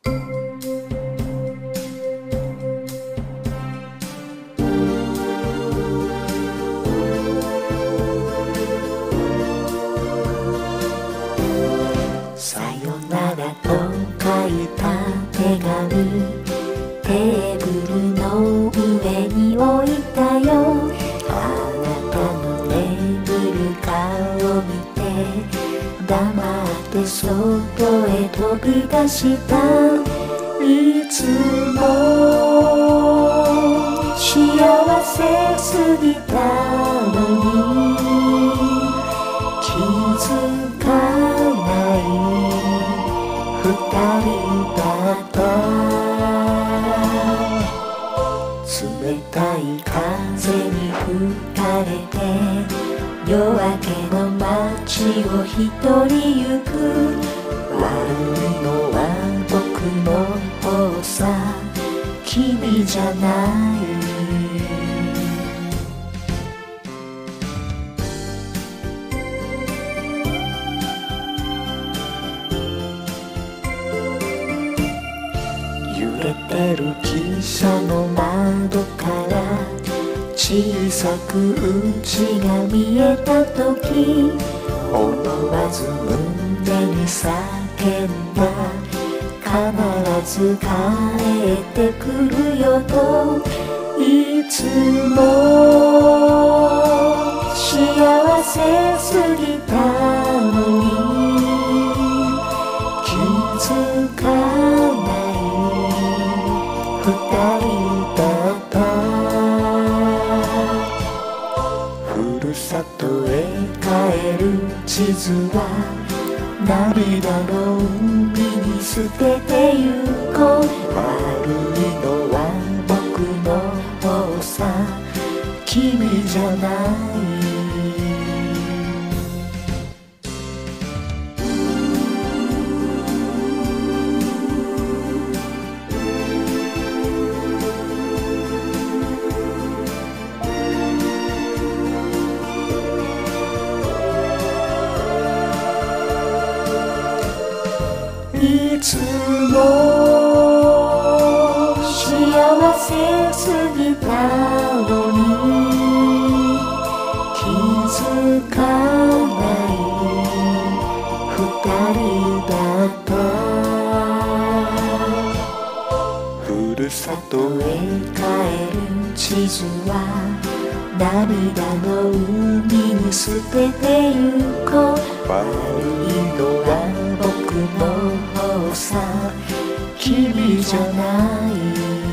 さよならと書いた手紙、テーブルの上に置いたよ。あなたの眠る顔を見て黙って外へ飛び出した。いつも幸せすぎたのに気づかない二人だった。冷たい風に吹かれて夜明けの街を一人行く。悪いのは僕の方さ、君じゃない。揺れてる汽車の窓から小さくうちが見えたとき、思わず胸に叫んだ。必ず帰ってくるよと。いつも幸せすぎたのに気づかない二人だった。ふるさとへ帰る地図は涙の海に捨ててゆこう。悪いのは僕の方さ、君じゃない。いつも幸せすぎたのに気づかない二人だった。ふるさとへ帰る地図は涙の海に捨ててゆこう。悪いのは僕の方さ、君じゃない。